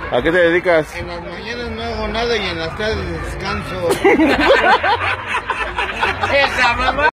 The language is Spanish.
¿A qué te dedicas? En las mañanas no hago nada y en las tardes descanso. Esa mamá.